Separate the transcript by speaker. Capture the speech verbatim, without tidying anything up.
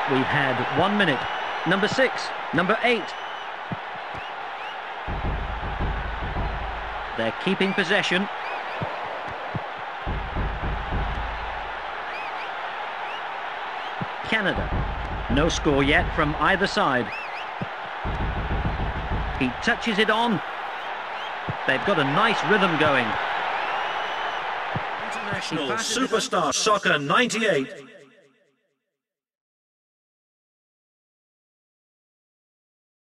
Speaker 1: We've had one minute. Number six, number eight. They're keeping possession. Canada. No score yet from either side. He touches it on. They've got a nice rhythm going.
Speaker 2: International Superstar Soccer ninety-eight.